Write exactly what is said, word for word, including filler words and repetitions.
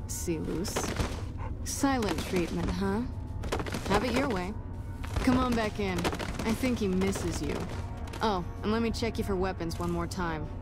see, Luce. Silent treatment, huh? Have it your way. Come on back in. I think he misses you. Oh, and let me check you for weapons one more time.